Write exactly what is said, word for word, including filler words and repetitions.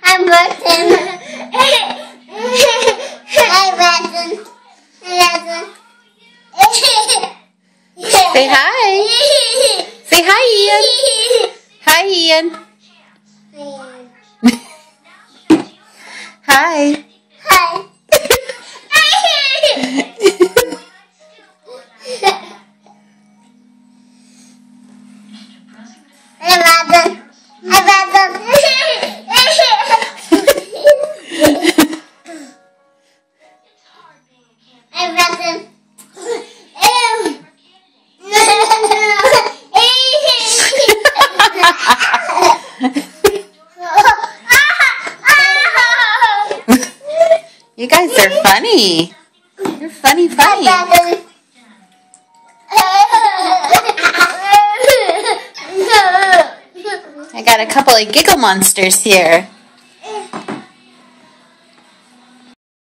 I'm Martin. Hi, Martin. Say hi. Say hi, Ian. Hi, Ian. Hi. Hi. You guys are funny. You're funny, funny. I got a couple of giggle monsters here.